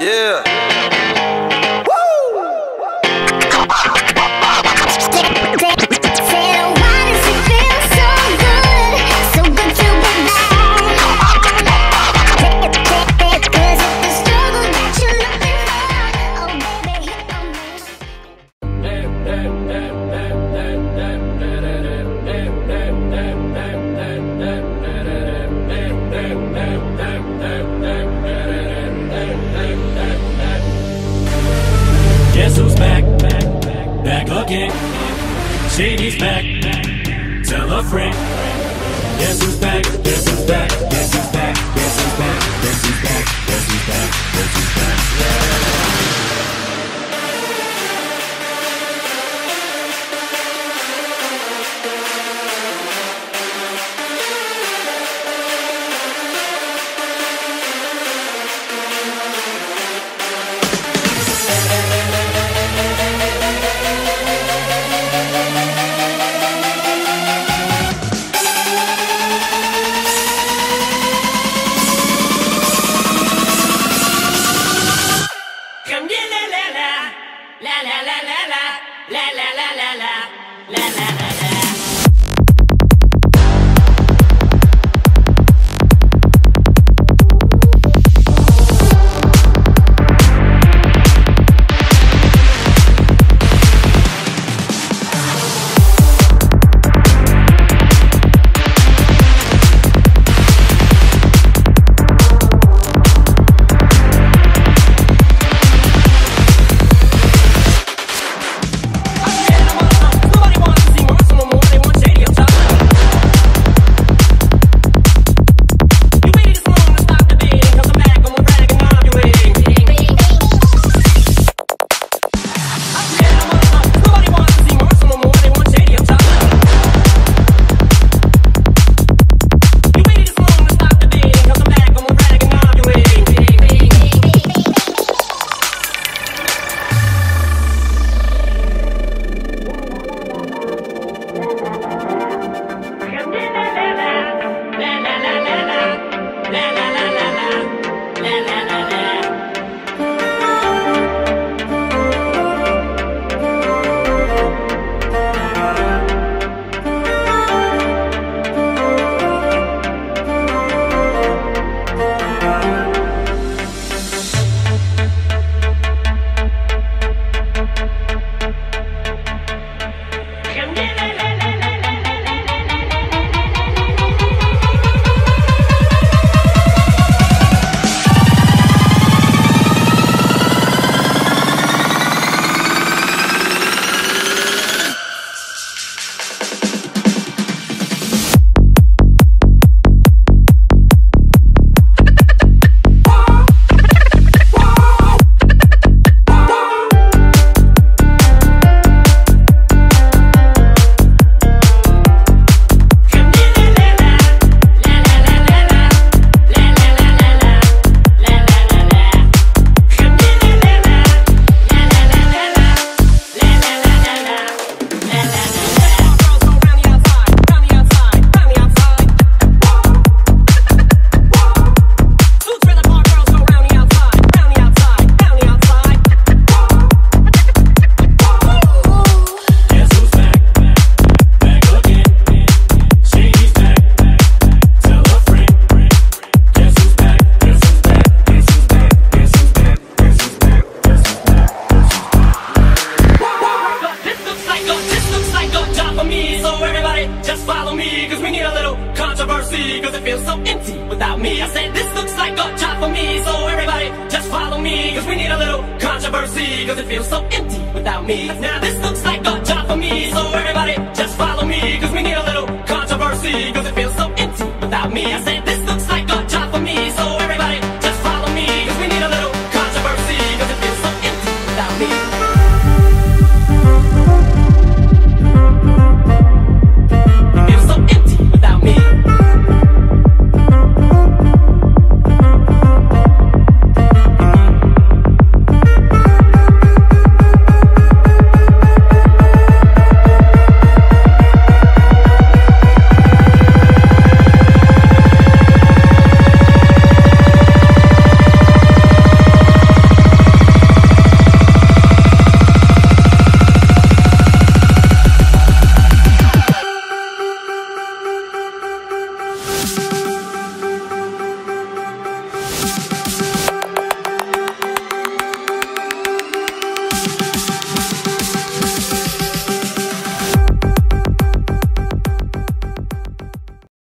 Yeah. Guess who's back? Back again. Shady's back. Tell a friend. Guess who's back? Guess who's back? Guess who's back? Guess who's back? Guess who's back? Guess who's back? Guess who's back? Just follow me, cause we need a little controversy, cause it feels so empty without me. I said this looks like a job for me, so everybody just follow me, cause we need a little controversy, cause it feels so empty without me. Now this looks like a job for me, so everybody just follow me, cause we need a little controversy, cause it feels so empty without me. I said this